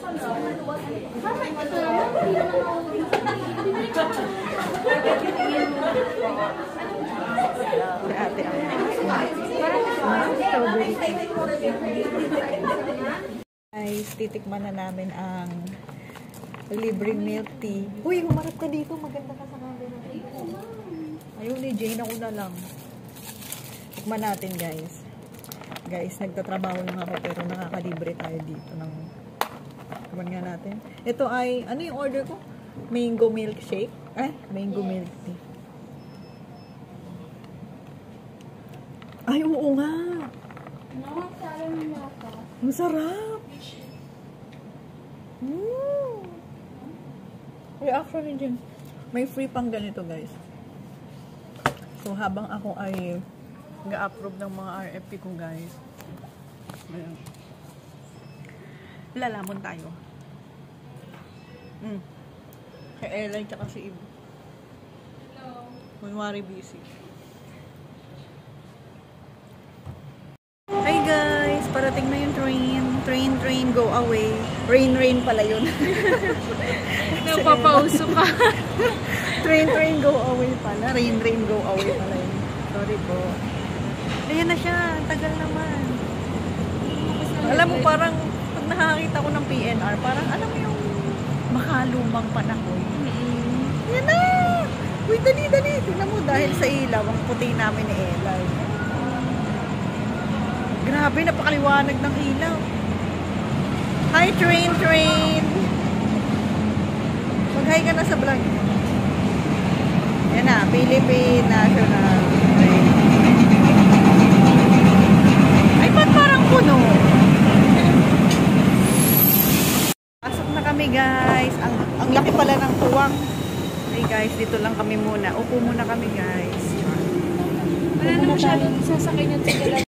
Ate guys, titikman na namin ang libreng milk tea. Uy, humarap ka dito. Maganda ka sa camera. Ayun ni Jane, ako na lang. Tikman natin guys. Guys, nagtatrabaho lang ako pero nakakalibre tayo dito ng tikman nga natin. Ito ay, ano yung order ko? Mango milkshake. Mango milk tea. Ay, oo nga. Ang sarap. Actually, Jim, may free pang ganito, guys. So, habang ako ay ga-approve ng mga RFP ko, guys. Ayan. Lalamon tayo. Kay Ella, tsaka si Ibo. Hello. Kunwari busy. Hi guys! Parating na yung train. Train, go away. Rain, pala yun. Napapauso ka. Train, go away pala. Rain, go away pala yun. Sorry po. Ayan na siya. Tagal naman. Alam mo, parang pag nakakita ko ng PNR, parang alam mo yung makalumang panahon. Yan na! Uy, dali. Tingnan mo, dahil sa ilaw, ang puti namin ni Ella. Grabe, napakaliwanag ng ilaw. Hi, train! Mag-hi ka na sa vlog. Yan na, Philippine National Train. Ay, ba't parang puno? Pasok na kami, guys. Ang laki pala ng tuwang. Hey, guys, dito lang kami muna. Upo muna kami, guys. Wala na masyadong sasakay niyan sa